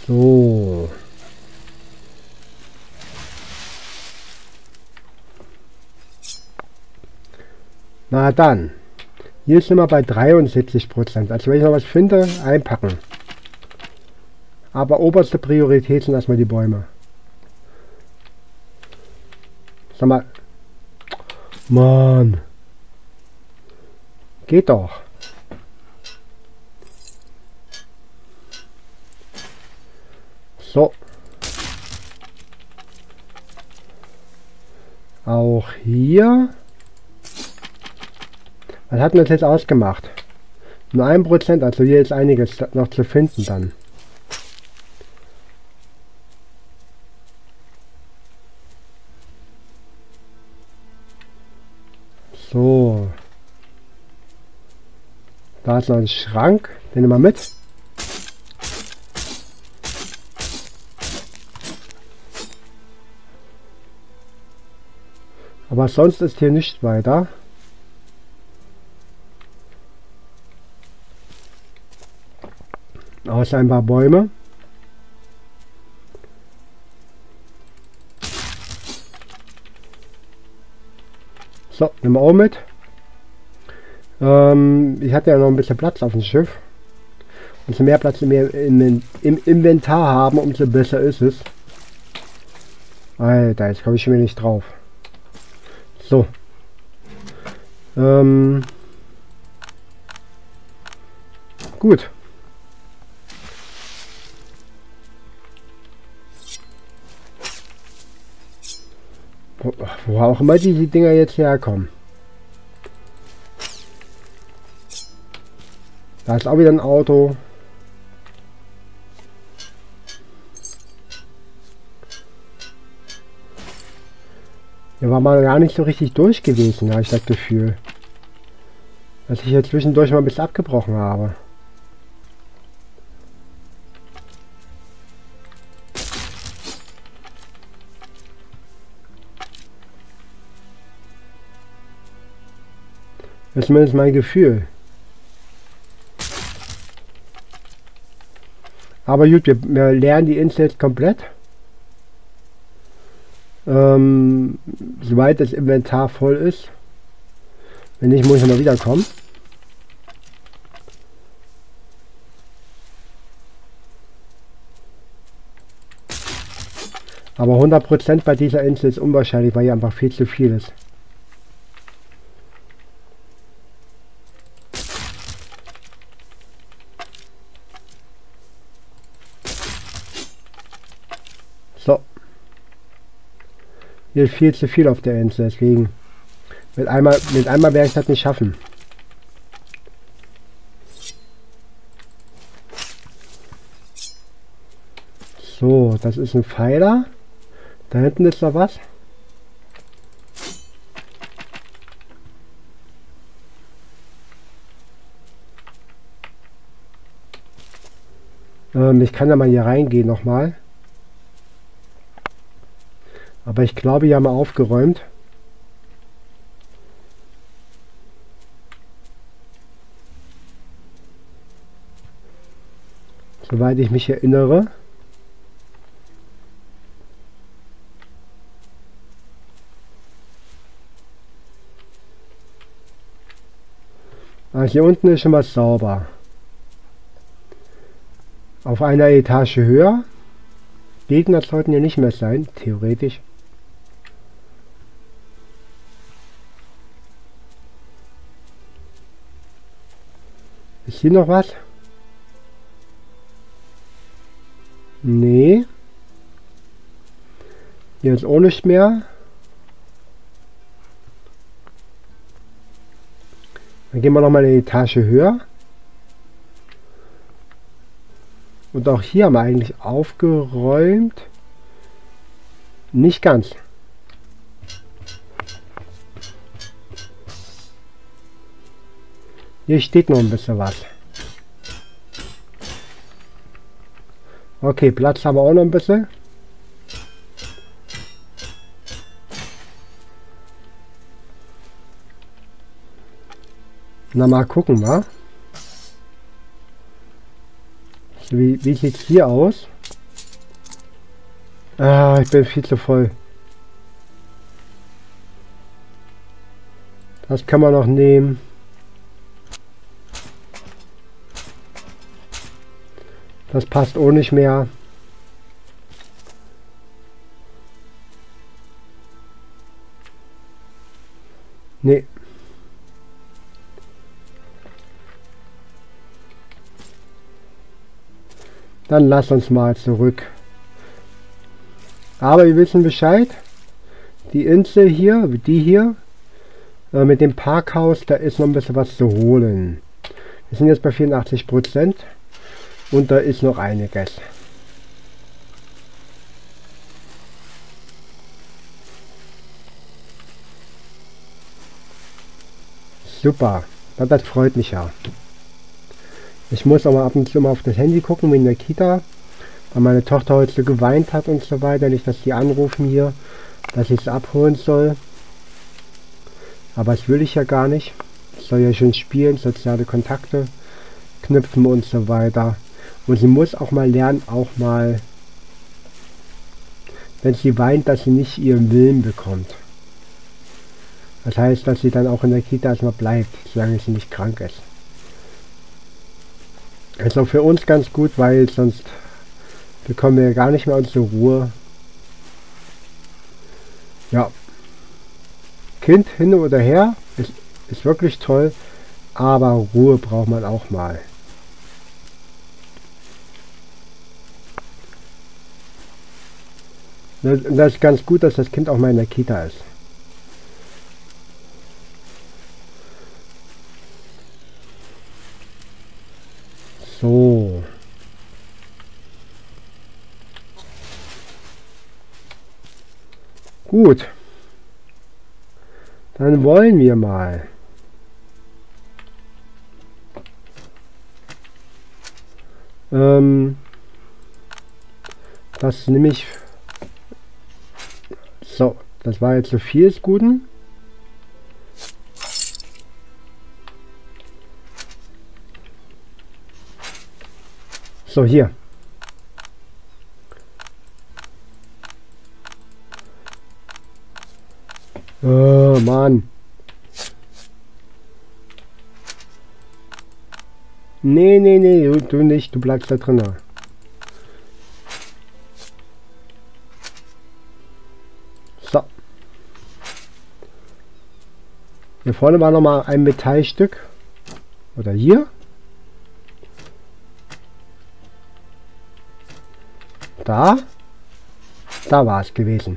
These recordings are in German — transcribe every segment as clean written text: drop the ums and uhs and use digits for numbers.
So. Na dann. Hier sind wir bei 73%. Also wenn ich noch was finde, einpacken. Aber oberste Priorität sind erstmal die Bäume. Sag mal. Mann. Geht doch. So. Auch hier. Was hat denn das jetzt ausgemacht? Nur 1%, also hier ist einiges noch zu finden dann. So. Da ist noch ein Schrank. Den nehmen wir mit. Aber sonst ist hier nicht weiter. Außer ein paar Bäume. So, nehmen wir auch mit. Ich hatte ja noch ein bisschen Platz auf dem Schiff. Umso mehr Platz wir im Inventar haben, umso besser ist es. Alter, jetzt komme ich schon wieder nicht drauf. So. Gut. Wo auch immer die Dinger jetzt herkommen. Da ist auch wieder ein Auto. Hier war mal gar nicht so richtig durch gewesen, habe ich das Gefühl. Dass ich hier zwischendurch mal ein bisschen abgebrochen habe. Das ist zumindest mein Gefühl. Aber gut, wir lernen die Insel jetzt komplett. Soweit das Inventar voll ist. Wenn nicht, muss ich mal wiederkommen. Aber 100% bei dieser Insel ist unwahrscheinlich, weil hier einfach viel zu viel ist. So. Hier ist viel zu viel auf der Insel, deswegen mit einmal werde ich das nicht schaffen. So, das ist ein Pfeiler. Da hinten ist noch was. Ich kann ja mal hier reingehen nochmal. Aber ich glaube, hier haben wir aufgeräumt. Soweit ich mich erinnere. Also hier unten ist schon mal sauber. Auf einer Etage höher. Gegner sollten hier nicht mehr sein, theoretisch. Ist hier noch was? Nee. Hier ist auch nicht mehr. Dann gehen wir noch mal eine Etage höher. Und auch hier haben wir eigentlich aufgeräumt. Nicht ganz. Hier steht noch ein bisschen was. Okay, Platz haben wir auch noch ein bisschen. Na, mal gucken, wa? Wie sieht es hier aus? Ah, ich bin viel zu voll. Das kann man noch nehmen. Das passt auch nicht mehr. Nee. Dann lass uns mal zurück. Aber wir wissen Bescheid. Die Insel hier, die hier, mit dem Parkhaus, da ist noch ein bisschen was zu holen. Wir sind jetzt bei 84% und da ist noch einiges. Super, das freut mich ja. Ich muss aber ab und zu mal auf das Handy gucken, wie in der Kita, weil meine Tochter heute so geweint hat und so weiter. Nicht, dass die anrufen hier, dass ich es abholen soll. Aber das will ich ja gar nicht. Ich soll ja schon spielen, soziale Kontakte knüpfen und so weiter. Und sie muss auch mal lernen, auch mal, wenn sie weint, dass sie nicht ihren Willen bekommt. Das heißt, dass sie dann auch in der Kita erstmal bleibt, solange sie nicht krank ist. Also für uns ganz gut, weil sonst bekommen wir gar nicht mehr unsere Ruhe. Ja. Kind hin oder her ist wirklich toll, aber Ruhe braucht man auch mal. Und das ist ganz gut, dass das Kind auch mal in der Kita ist. So. Gut. Dann wollen wir mal. Das nehme ich. So, das war jetzt so viel des Guten. So, hier. Oh, Mann. Nee, nee, nee, du nicht, du bleibst da drin. So. Hier vorne war noch mal ein Metallstück. Oder hier. Da war es gewesen.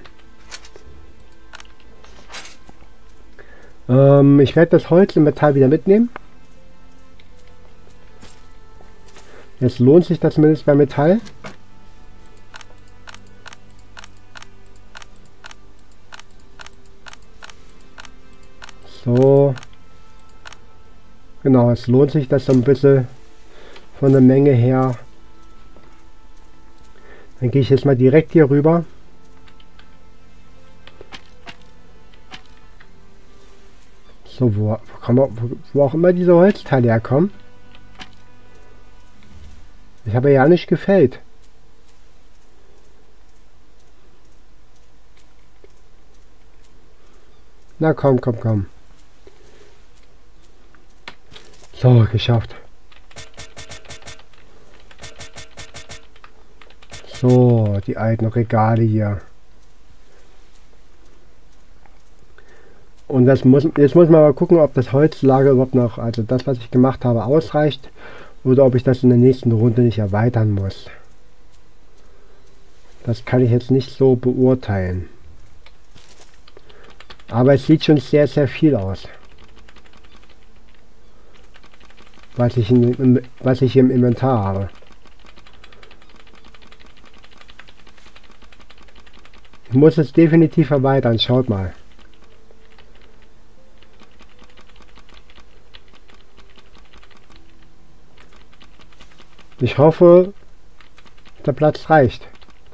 Ich werde das Holz und Metall wieder mitnehmen. Jetzt lohnt sich das zumindest bei Metall. So. Genau, es lohnt sich das so ein bisschen von der Menge her. Dann gehe ich jetzt mal direkt hier rüber. So, wo auch immer diese Holzteile herkommen. Ich habe ja nicht gefällt. Na komm, komm, komm. So, geschafft. So, die alten Regale hier. Und jetzt muss man mal gucken, ob das Holzlager überhaupt noch, also das, was ich gemacht habe, ausreicht. Oder ob ich das in der nächsten Runde nicht erweitern muss. Das kann ich jetzt nicht so beurteilen. Aber es sieht schon sehr, sehr viel aus. Was ich hier im Inventar habe. Ich muss es definitiv erweitern, schaut mal. Ich hoffe, der Platz reicht.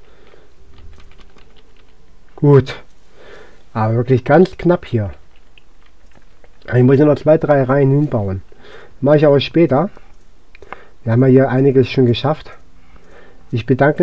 Gut. Aber wirklich ganz knapp hier. Ich muss ja noch 2, 3 Reihen hinbauen. Mache ich aber später. Wir haben ja hier einiges schon geschafft. Ich bedanke